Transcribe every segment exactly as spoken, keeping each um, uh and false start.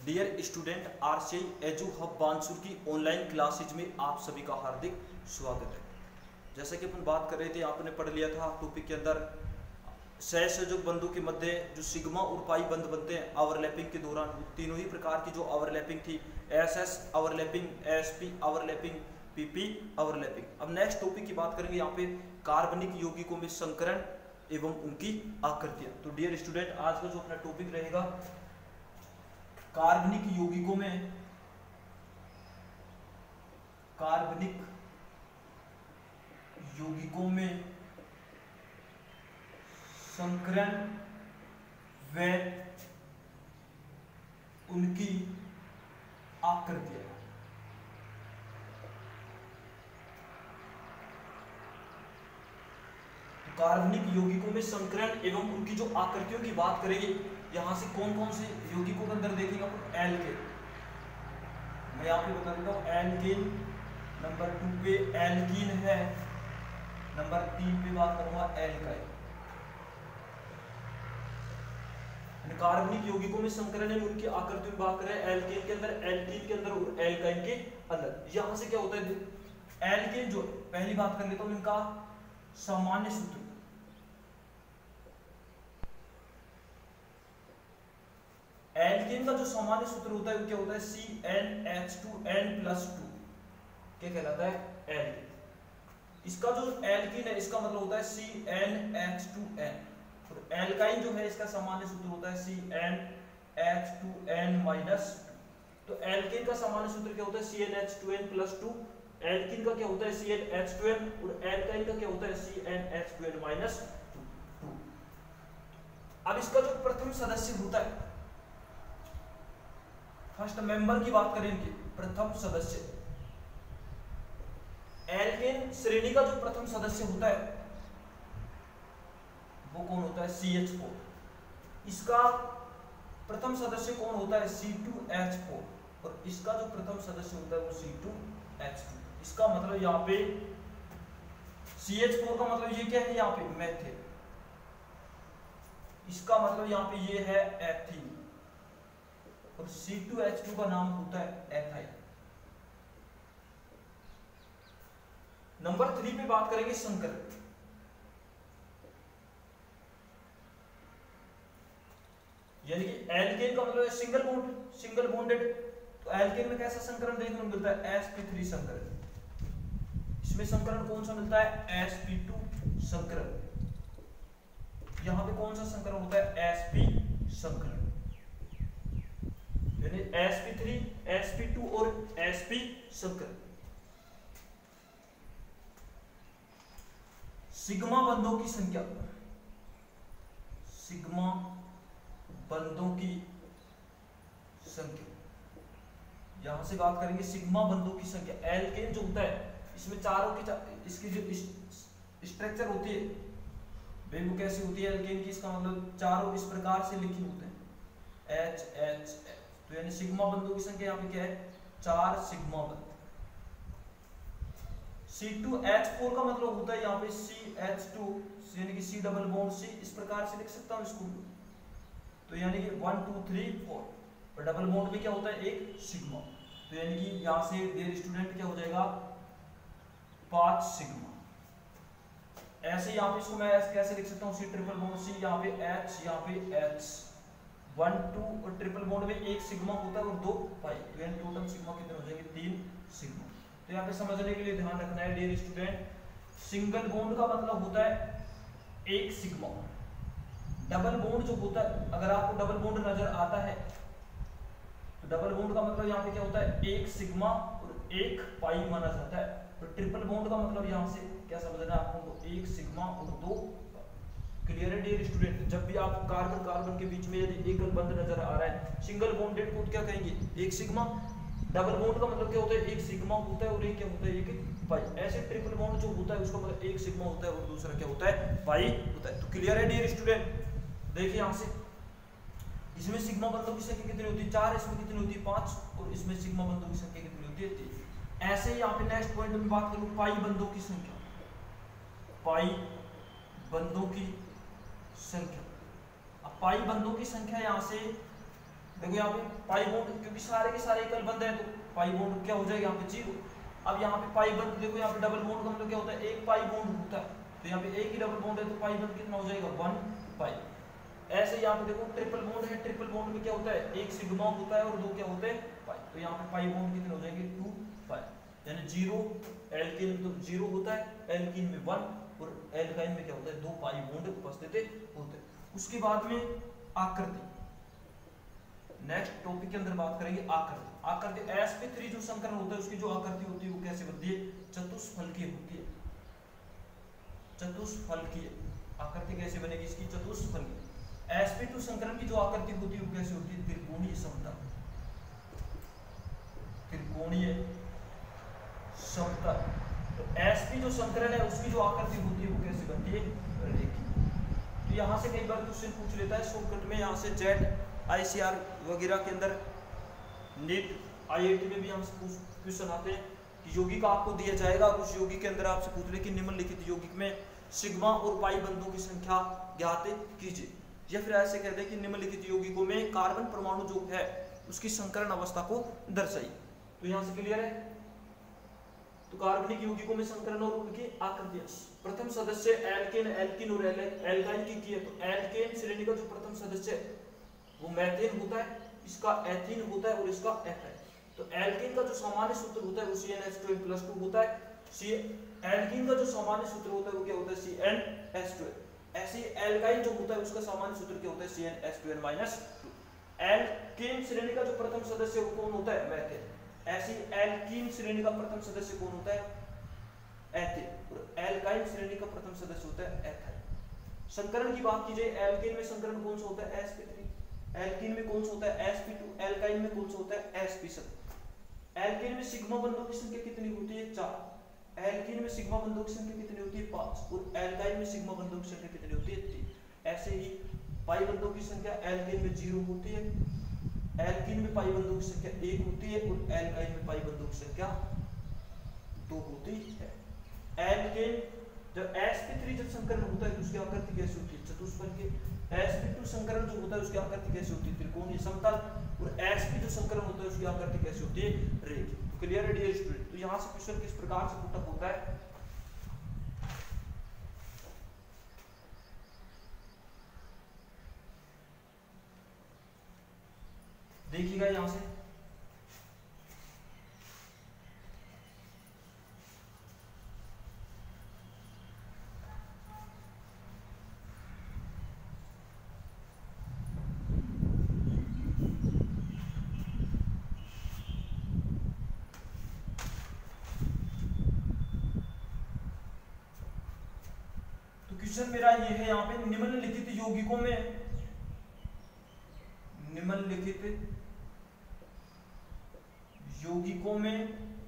Dear student, RCI edu hub Bansur की online classes में आप सभी का हार्दिक स्वागत है। जैसे कि अपन बात कर रहे थे, आपने पढ़ लिया था टॉपिक के अंदर सहसंयोजक बंधों के मध्य जो सिग्मा और पाई बंध बनते हैं ओवरलैपिंग के दौरान, तीनों ही प्रकार की जो ओवरलैपिंग थी, S S overlapping, S P overlapping, PP overlapping. अब नेक्स्ट टॉपिक की बात करेंगे यहाँ पे कार्बनिक यौगिकों में संकरण एवं उनकी आकृतियां। तो डियर स्टूडेंट, आज का जो अपना टॉपिक रहेगा कार्बनिक यौगिकों में कार्बनिक यौगिकों में संकरण व उनकी आकृतियां। कार्बनिक यौगिकों में संकरण एवं उनकी जो आकृतियों की बात करेंगे, यहां से कौन कौन से यौगिकों के अंदर देखेंगे अपन? एल्केन। मैं यहाँ पे बता देता हूँ, एल्केन नंबर टू पे एल्कीन है, नंबर तीन पे बात करूंगा एल्काइन। कार्बनिक यौगिकों में संकरण एवं उनकी आकृतियों की बात करें, एल्केन के अंदर, एल्कीन के अंदर और एल्काइन के अंदर। यहां से क्या होता है, एल्केन जो पहली बात कर लेता हूं, इनका सामान्य सूत्र। एल्केन का जो सामान्य सूत्र होता है वो क्या होता है? C N H two N plus two. क्या कहलाता है? एल्केन। इसका जो एल्कीन है इसका मतलब होता है C N H two N. और एल्काइन जो है इसका सामान्य सूत्र होता है C N H two N minus two. तो एल्केन का सामान्य सूत्र क्या होता है? C N H two N plus two. Alkene का क्या होता है? C N H two N. और एल्काइन का क्या होता है? C N H two N minus two. अब इसका जो प्रथम सदस्य होता है, फर्स्ट मेंबर की बात करेंगे, प्रथम सदस्य, एल्केन श्रेणी का जो प्रथम सदस्य होता है वो कौन होता है? C H four. इसका प्रथम सदस्य कौन होता है? C two H four. और इसका जो प्रथम सदस्य होता है वो सी टू एच टू। इसका मतलब यहाँ पे सी एच फोर का मतलब ये क्या है? यहाँ पे मेथिल। इसका मतलब यहाँ पे ये है एथीन। और सी टू एच टू का नाम होता है एथाइल। नंबर थ्री पे बात करेंगे संकरण। यानी कि एल्केन का मतलब है सिंगल बॉन्ड, सिंगल बॉन्डेड। तो एल्केन में कैसा संकरण देखने को मिलता है? एस पी थ्री संकरण। इसमें संकरण कौन सा मिलता है? एस पी टू संकरण। यहां पे कौन सा संकरण होता है? एस पी संकरण। यानी S P three, S P two और एस पी संकरण। सिग्मा बंधों की संख्या, सिग्मा बंधों की संख्या, यहां से बात करेंगे सिग्मा बंधों की संख्या। एल्केन जो होता है इसमें चारों की चार, इसकी जो स्ट्रक्चर होती है वे वो कैसी होती है एल्केन की? इसका मतलब चारों इस प्रकार से लिखे होते हैं, एच एच एच। तो यानी सिग्मा बंधों की संख्या यहाँ पे क्या है? चार सिग्मा बंध। सी टू एच फोर का मतलब होता है यहाँ पे सी एच टू, यानी कि सी डबल बॉन्ड सी। इस प्रकार से लिख सकता हूँ इसको। तो यानी कि वन टू थ्री फोर। और डबल बॉन्ड में क्या होता है? एक सिग्मा। तो यानी कि यहां से डियर स्टूडेंट क्या हो जाएगा? पांच सिग्मा। ऐसे यहाँ पे इसको मैं कैसे लिख सकता हूँ? सी ट्रिपल बॉन्ड सी, यहाँ पे एच, यहाँ पे एच। वन टू और ट्रिपल बॉन्ड में एक सिग्मा होता है और दो पाई। तो यानी टोटल सिग्मा कितने हो जाएंगे? तीन सिग्मा। तो यहाँ पे समझने के लिए ध्यान रखना है डियर स्टूडेंट, सिंगल बॉन्ड का मतलब होता है एक सिग्मा। डबल बॉन्ड जो होता है, अगर आपको डबल बॉन्ड नजर आता है तो डबल बॉन्ड का मतलब यहाँ पे क्या होता है? एक सिग्मा और एक पाई माना जाता है। तो ट्रिपल बॉन्ड का मतलब यहाँ से क्या समझना है आपको? एक सिग्मा और दो। क्लियर है डियर स्टूडेंट? जब भी आप कार्बन कार्बन के बीच में यदि एकल बंध नजर आ रहा है, सिंगल बॉन्डेड को क्या कहेंगे? एक सिग्मा। डबल बॉन्ड का मतलब क्या होता है? एक सिग्मा होता है और एक क्या होता है? एक पाई। ऐसे ट्रिपल बॉन्ड जो होता है उसका मतलब एक सिग्मा होता है और दूसरा क्या होता है? पाई होता है। तो क्लियर है डियर स्टूडेंट? देखिए यहां से इसमें सिग्मा बंधों की संख्या कितनी होती है? चार। इसमें कितनी होती है? पांच। और इसमें सिग्मा बंधों की संख्या कितनी होती है? तीन। ऐसे ही यहाँ पे नेक्स्ट पॉइंट में बात करूं, पाई बंधों की संख्या। पाई बंधों की संख्या। अब पाई बंधों की संख्या यहां से देखो यहाँ पे पाई बॉन्ड, क्योंकि सारे के सारे एकल बंद है तो पाई बॉन्ड क्या हो जाएगा यहाँ पे जीरो। अब यहाँ पे पाई बंद, देखो यहाँ पे डबल बॉन्ड का मतलब क्या होता है, एक पाई बॉन्ड होता है, तो यहाँ पे एक ही डबल बॉन्ड है तो पाई बंद कितना हो जाएगा, वन पाई। ऐसे यहाँ पे देखो ट्रिपल बॉन्ड है, ट्रिपल बॉन्ड में क्या होता है, एक सिग्मा होता है और दो क्या होते हैं, पाई। तो यहाँ पे पाई बॉन्ड कितने हो जाएंगे, टू पाई, यानी जीरो। एल्केन में तो जीरो होता है, एल्कीन में वन, और एल्काइन में क्या होता है, दो पाई बॉन्ड उपस्थित होते हैं। उसके बाद में आकृति, नेक्स्ट टॉपिक के अंदर बात करेंगे आकृति। आकृति एस पी थ्री जो संकरण होता है उसकी जो आकृति होती है वो कैसे बनती है, चतुष्फलकीय होती है। चतुष्फलकीय आकृति कैसे बनेगी इसकी, चतुष्फलकीय। एस पी टू संकरण की जो आकृति होती है वो कैसे होती है, त्रिकोणीय समतल, त्रिकोणीय समतल। तो एस पी जो संकरण है उसकी जो आकृति होती है वो कैसे बनती है, रेखीय। तो यहाँ से कई बार क्वेश्चन पूछ लेता है शॉर्टकट में, यहाँ से जेट आईसीआर वगैरह के अंदर, नीट आईआईटी में भी हमसे क्वेश्चन आते हैं कि यौगिक आपको दिया जाएगा और उस यौगिक के अंदर आपसे पूछ ले कि निम्नलिखित यौगिक में सिग्मा और पाई बंधों की संख्या ज्ञात कीजिए, या फिर ऐसे कहते हैं कि निम्नलिखित यौगिकों में कार्बन परमाणु जो है उसकी संकरण अवस्था को दर्शाइए। तो यहाँ से क्लियर है। तो कार्बनिक यौगिकों में संकरण और उनकी आकृतियां। प्रथम सदस्य एल्केन, एल्कीन और एल्काइन की की है। तो एल्केन श्रेणी का जो प्रथम सदस्य है वो मेथेन होता है, इसका एथीन होता है और इसका एथाइन। तो एल्कीन का जो सामान्य सूत्र होता है वो C N H two plus two होता है। सी एल्कीन का जो सामान्य सूत्र होता है वो क्या होता है, सी एन एच टू। ऐसे एल्काइन जो होता है उसका सामान्य सूत्र क्या होता है, C N H two N minus two. Alkane श्रेणी का जो प्रथम सदस्य वो कौन होता है, मेथेन। ऐसी एल्कीन श्रेणी का प्रथम सदस्य कौन होता है, एथेन। और एल्काइन श्रेणी का प्रथम सदस्य होता है एथाइन। संकरण की बात कीजिए, एल्केन में संकरण कौन सा होता है, एस पी थ्री। एल्कीन में कौन सा होता है, एस पी टू। एल्काइन में कौन सा होता है, एस पी सेवन। एल्केन में सिग्मा बंधों की संख्या कितनी होती है, चार। एल्कीन में सिग्मा बंधों की संख्या कितनी होती है, पांच। और एल्काइन में सिग्मा बंधों की संख्या कितनी होती है, तीन। ऐसे ही पाई बंधों की संख्या एल्केन में जीरो होती है, एल्कीन में पाई बंधों की संख्या एक होती है और एल्काइन में पाई बंधों की संख्या दो होती है। एल्केन जब एस पी थ्री जब संकरण होता है तो उसकी आकृति कैसी होती है, चतुष्फलकीय। एस पी टू संकरण जो होता है उसकी आकृति कैसी होती है, त्रिकोणीय समतल। और एस पी जो संकरण होता है उसकी आकृति कैसी होती है, रेखीय। तो क्लियर है डियर स्टूडेंट। तो यहाँ से क्वेश्चन किस प्रकार से पुट अप होता है, देखिएगा यहाँ से। क्वेश्चन मेरा ये है यहाँ पे, निम्नलिखित यौगिकों में निम्नलिखित यौगिकों में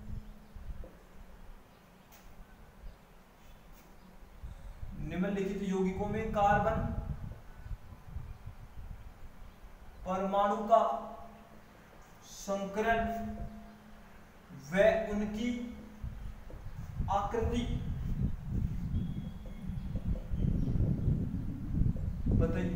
निम्नलिखित यौगिकों में कार्बन परमाणु का संकरण व उनकी आकृति बताइए।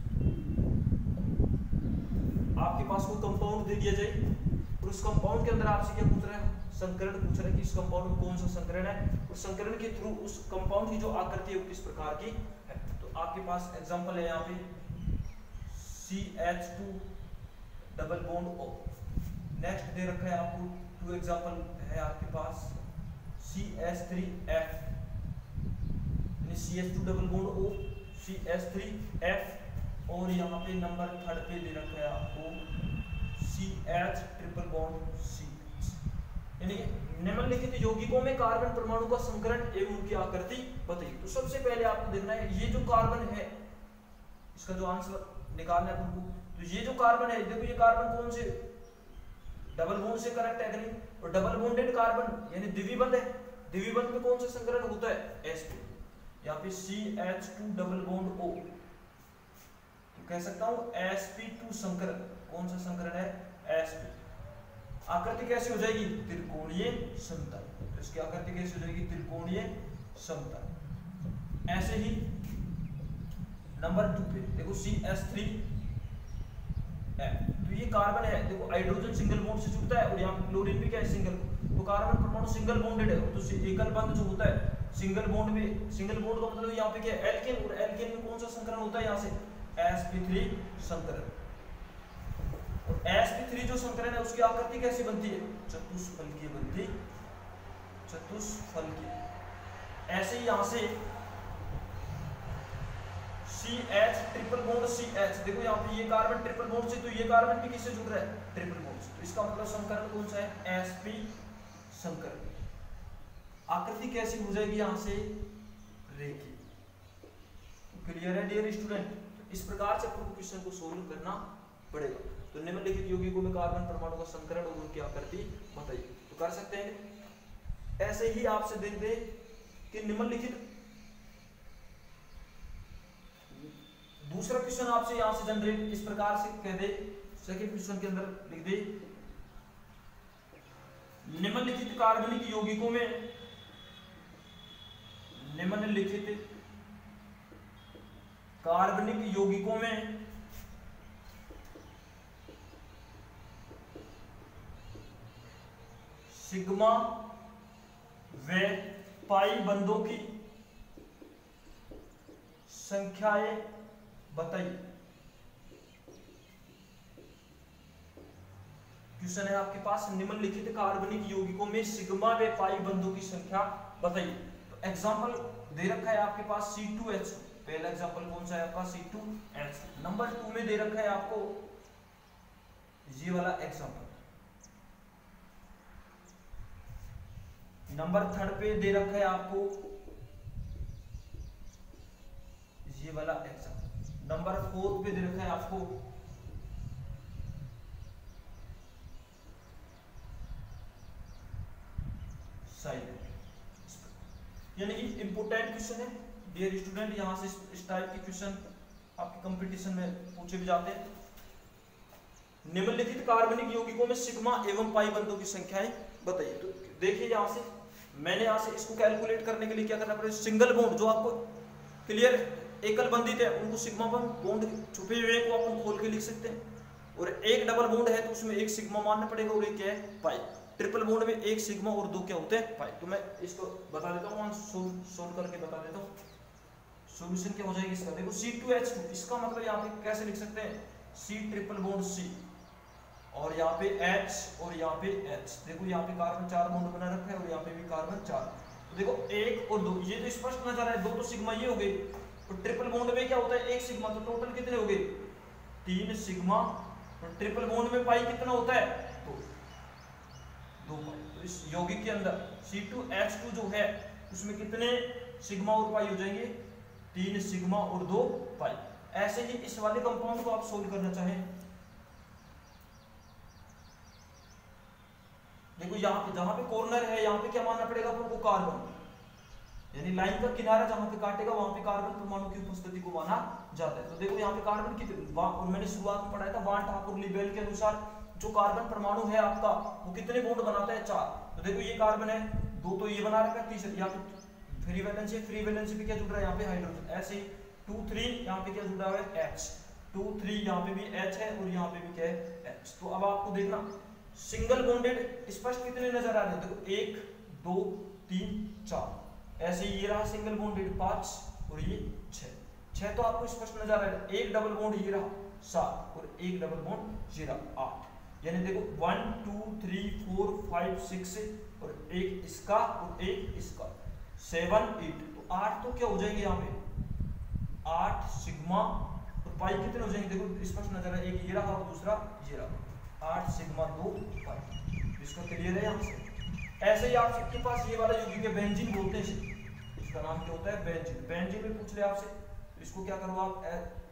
आपके पास कोई कंपाउंड दे दिया जाए और उस कंपाउंड के अंदर आपसे क्या पूछ रहा है, संकरण पूछ रहा है कि इस कंपाउंड में कौन सा संकरण है, उस संकरण के थ्रू उस कंपाउंड की जो आकृति है वो किस प्रकार की है। तो आपके पास एग्जांपल है यहाँ पे C H two double bond O। Next दे रखा है आपको टू एग्जांपल है आपके पास सी एच थ्री एफ, यानी C H two double bond O, C H three F. और यहाँ पे नंबर थर्ड पे दे रखा है आपको C H triple bond C। यानी निम्नलिखित यौगिकों में कार्बन परमाणु का संकरण एवं उनकी आकृति बताइए। तो सबसे पहले आपको देखना है ये जो कार्बन है इसका जो आंसर निकालना है आपको। तो ये जो कार्बन है, देखो ये कार्बन कौन से डबल बॉन्ड से कनेक्ट है कहीं, और डबल बॉन्डेड कार्बन यानी द्विबंध है। द्विबंध में कौन सा संकरण होता है, sp। यहाँ पे C H two double bond O, तो कह सकता हूं एस पी टू संकरण। कौन सा संकरण है, sp। आकृति कैसी हो जाएगी, त्रिकोणीय समतल। तो इसकी आकृति कैसी हो जाएगी, त्रिकोणीय समतल। ऐसे ही नंबर टू पे देखो सी एच थ्री एफ, तो ये कार्बन है, देखो हाइड्रोजन सिंगल बॉन्ड से जुड़ता है और यहाँ पे क्लोरीन भी क्या है, सिंगल। तो कार्बन परमाणु सिंगल बॉन्डेड है, तो एकल बंध जो होता है सिंगल बॉन्ड में, सिंगल बॉन्ड का मतलब यहाँ पे क्या है, एल्केन, और एल्केन में कौन सा संकरण होता है, यहाँ से एस पी थ्री संकरण। और एस पी थ्री जो संकरण है उसकी आकृति कैसी बनती है, चतुष्फलकीय बनती, चतुष्फलकीय। ऐसे ही यहाँ से C H triple bond C H, देखो यहाँ पे ये कार्बन ट्रिपल बॉन्ड से, तो ये कार्बन भी किससे जुड़ रहा है, ट्रिपल बॉन्ड से, तो इसका मतलब संकरण कौन सा है, sp संकरण। आकृति कैसी हो जाएगी, यहाँ से रेखीय। क्लियर है डियर स्टूडेंट। तो इस प्रकार से आपको क्वेश्चन को सोल्व करना पड़ेगा। तो निम्नलिखित यौगिकों में कार्बन परमाणु का संकरण और उनकी आकृति बताइए, तो कर सकते हैं। ऐसे ही आपसे देख दे कि निम्नलिखित दूसरा क्वेश्चन आपसे यहां से जनरेट इस प्रकार से कह दे, सेकंड क्वेश्चन के अंदर लिख दे, निम्नलिखित कार्बनिक यौगिकों में, निम्नलिखित कार्बनिक यौगिकों में सिग्मा व पाई बंधों की संख्याएं बताइए। क्वेश्चन है आपके पास, निम्नलिखित कार्बनिक यौगिकों में सिग्मा व पाई बंधों की संख्या बताइए। तो एग्जांपल दे रखा है आपके पास सी टू एच, पहला एग्जांपल कौन सा है आपका, C two H. Number two में दे रखा है आपको ये वाला एग्जांपल। नंबर थर्ड पे दे रखा है आपको ये वाला एग्जांपल। नंबर फोर्थ पे दे रखा है आपको साइड। यानी कि इंपोर्टेंट क्वेश्चन है डियर स्टूडेंट, यहां से इस टाइप के क्वेश्चन आपके कंपटीशन में पूछे भी जाते हैं। निम्नलिखित कार्बनिक यौगिकों में सिग्मा एवं पाई बंधों की संख्याएं बताइए। तो देखिए यहां से मैंने यहां से इसको कैलकुलेट करने के लिए क्या करना पड़ेगा, सिंगल बॉन्ड जो आपको क्लियर एकल बंधित है उनको सिग्मा बॉन्ड छुपे हुए को अपन खोल के लिख सकते हैं, और एक डबल बॉन्ड है तो उसमें एक सिग्मा मानना पड़ेगा और एक क्या है, पाई। ट्रिपल बॉन्ड में एक सिग्मा और दो क्या होते हैं, पाई। तो मैं इसको बता देता हूँ, सोल्व करके बता देता हूँ। सॉल्यूशन क्या हो जाएगी इसका, देखो सी टू एच टू, इसका मतलब यहाँ पे कैसे लिख सकते हैं, C ट्रिपल बॉन्ड C, और यहाँ पे H और यहाँ पे H। देखो यहाँ पे कार्बन चार बॉन्ड बना रखा है और यहाँ पे भी कार्बन चार। तो देखो एक और दो, ये तो स्पष्ट नजर है, दो तो सिग्मा ये हो गए, तो ट्रिपल बॉन्ड में क्या होता है, एक सिग्मा, तो टोटल कितने हो गए, तीन सिग्मा। तो ट्रिपल बॉन्ड में पाई कितना होता है, दो, दो पाई। तो इस यौगिक के अंदर सी टू एच टू जो है उसमें कितने सिग्मा और पाई हो जाएंगे, तीन सिग्मा और दो पाई। ऐसे ही इस वाले कंपाउंड को आप सोल्व करना चाहें, देखो यहाँ पे जहां पे कॉर्नर है यहाँ पे क्या मानना पड़ेगा आपको, कार्बन, यानी लाइन का किनारा जहां पे काटेगा वहां पे कार्बन परमाणु की उपस्थिति को माना जाता है। तो देखो यहाँ पे कार्बन कितने, और मैंने शुरुआत में पढ़ाया था वान ठाकुर लिबेल के अनुसार जो कार्बन परमाणु है आपका वो कितने बॉन्ड बनाता है, चार। तो देखो ये कार्बन है, दो तो ये बना रखा है, तीसरा यहाँ पे फ्री वैलेंसी, फ्री वैलेंसी पे क्या जुड़ रहा है यहाँ पे हाइड्रोजन। ऐसे ही टू थ्री यहाँ पे क्या जुड़ा हुआ है, H, टू थ्री यहाँ पे भी H है और यहाँ पे भी क्या है, H। तो अब आपको देखना सिंगल बॉन्डेड स्पष्ट कितने नजर आ रहे हैं, देखो एक दो तीन चार। ऐसे ये रहा सिंगल बॉन्डेड पांच और ये छह, छह तो आपको स्पष्ट नजर आ रहा है। एक डबल बॉन्ड ये रहा सात और एक डबल बॉन्ड ये रहा आठ। यानी देखो one two three four five six और एक इसका और एक इसका, सेवन एट। तो आठ तो क्या हो जाएंगे यहाँ पे, आठ सिग्मा और पाई कितने हो जाएंगे, देखो स्पष्ट नजर है, एक ये रहा और दूसरा ये रहा, आठ सिग्मा दो पाई। इसका क्लियर है यहाँ से। ऐसे ही आप सबके पास ये वाला यौगिक है बेंजीन बोलते हैं, इसका नाम क्या होता है, बेंजीन। बेंजीन में पूछ ले आपसे, तो इसको क्या करो आप,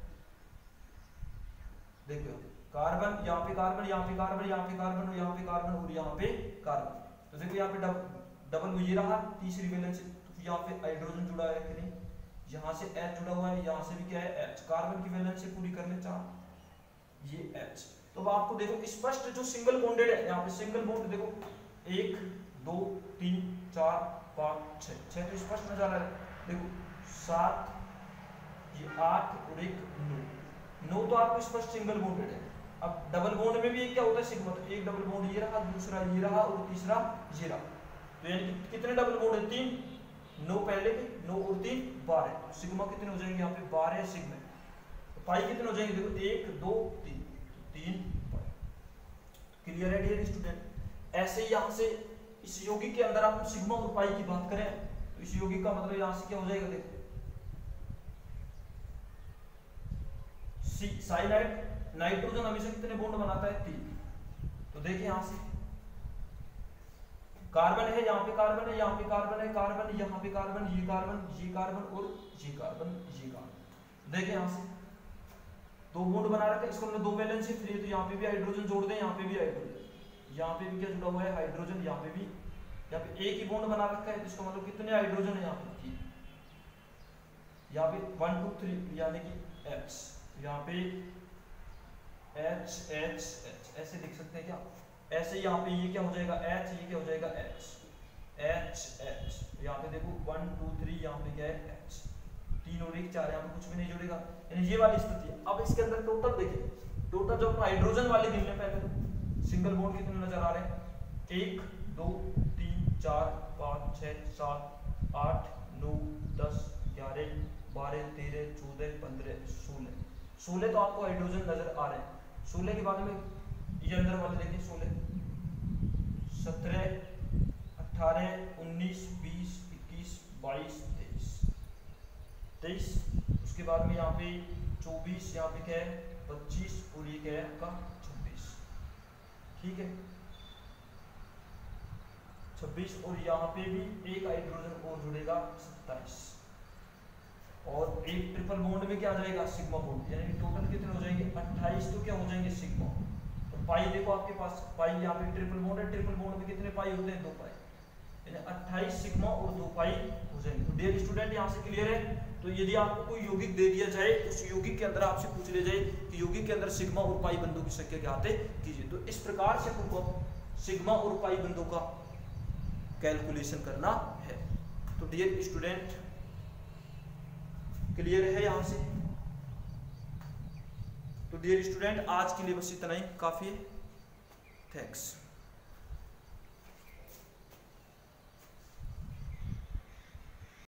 देखो कार्बन, यहाँ पे कार्बन, यहाँ पे कार्बन, यहाँ पे कार्बन, यहाँ पे कार्बन और यहाँ पे कार्बन। तो देखो यहाँ पे डब, डबल ये रहा तीसरी वैलेंसी, तो यहाँ पे हाइड्रोजन जुड़ा है कि नहीं, यहाँ से H जुड़ा हुआ है, यहाँ से भी क्या है H। कार्बन की वैलेंसी पूरी कर ले चार, ये H। तो अब आपको देखो स्पष्ट जो सिंगल बॉन्डेड है, यहाँ पे सिंगल बॉन्ड देखो एक दो तीन चार पाँच छह, छह तो स्पष्ट नजर आ रहा है, देखो सात, ये आठ और एक नौ, नौ तो आपको स्पष्ट सिंगल बॉन्डेड है। अब डबल बॉन्ड में भी क्या होता है सिग्मा, तो एक डबल बॉन्ड ये रहा, दूसरा ये रहा और तीसरा ये रहा, तो यानी कि कितने डबल बॉन्ड है, तीन, नौ पहले के, नौ और तीन बारह, तो सिग्मा कितने हो जाएंगे यहाँ पे बारह सिग्मा, तो पाई कितने हो जाएंगे देखो एक दो तीन, तीन पाई। क्लियर है डियर स्टूडेंट। ऐसे ही यहाँ से इस यौगिक के अंदर आप सिग्मा और पाई की बात करें तो इस यौगिक का मतलब यहाँ से क्या हो जाएगा देखो सी साइनाइड, नाइट्रोजन हमेशा कितने बॉन्ड बनाता है, तीन, तो देखिए यहाँ से कार्बन है, यहाँ पे कार्बन है, यहाँ पे कार्बन है, कार्बन यहाँ पे कार्बन, ये कार्बन, ये कार्बन और ये कार्बन, ये कार्बन, देखिए यहाँ से दो बॉन्ड बना रखा है, इसको हमने दो वैलेंसी फ्री, तो यहाँ पे भी हाइड्रोजन जोड़ दें, यहाँ पे भी हाइड्रोजन, यहाँ पे भी क्या जुड़ा हुआ है हाइड्रोजन, यहाँ पे भी, यहाँ पे एक ही बॉन्ड बना रखा है, इसका मतलब कितने हाइड्रोजन है यहाँ पे, तीन, यहाँ पे वन टू थ्री यानी कि H, यहाँ पे H H H ऐसे लिख सकते हैं क्या, ऐसे यहाँ पे ये क्या हो जाएगा H, ये क्या हो जाएगा H H H, यहाँ पे देखो वन टू थ्री, यहाँ पे क्या है H, तीन और एक चार, यहाँ पे कुछ भी नहीं जुड़ेगा, यानी ये वाली स्थिति है। अब इसके अंदर टोटल देखिए, टोटल जब हाइड्रोजन वाले गिनने पहले तो सिंगल बॉन्ड कितने नजर आ रहे हैं, एक दो तीन चार पाँच छः सात आठ नौ दस ग्यारह बारह तेरह चौदह पंद्रह सोलह, सोलह तो आपको हाइड्रोजन नजर आ रहे हैं। सोलह के बाद में ये अंदर वाले देखिए सोलह, सत्रह, अठारह, उन्नीस, बीस, इक्कीस, बाईस, तेईस, तेईस, उसके बाद में यहाँ पे चौबीस, यहाँ पे क्या है पच्चीस और ये क्या है आपका छब्बीस, ठीक है छब्बीस, और यहाँ पे भी एक हाइड्रोजन और जुड़ेगा सत्ताईस, और एक ट्रिपल बॉन्ड में क्या आ जाएगा सिग्मा बॉन्ड, यानी टोटल कितने हो जाएंगे अट्ठाईस, तो क्या हो जाएंगे सिग्मा, तो पाई देखो आपके पास, पाई यहाँ पे ट्रिपल बॉन्ड है, ट्रिपल बॉन्ड में कितने पाई होते हैं, दो पाई, यानी अट्ठाईस सिग्मा और दो पाई हो जाएंगे। तो डियर स्टूडेंट यहाँ से क्लियर है। तो यदि आपको कोई यौगिक दे दिया जाए, उस यौगिक के अंदर आपसे पूछ लिया जाए कि यौगिक के अंदर सिग्मा और पाई बंधों की संख्या क्या आते कीजिए, तो इस प्रकार से आपको सिग्मा और पाई बंधों का कैलकुलेशन करना है। तो डियर स्टूडेंट क्लियर है यहाँ से। तो डियर स्टूडेंट आज के लिए बस इतना ही काफी है। थैंक्स।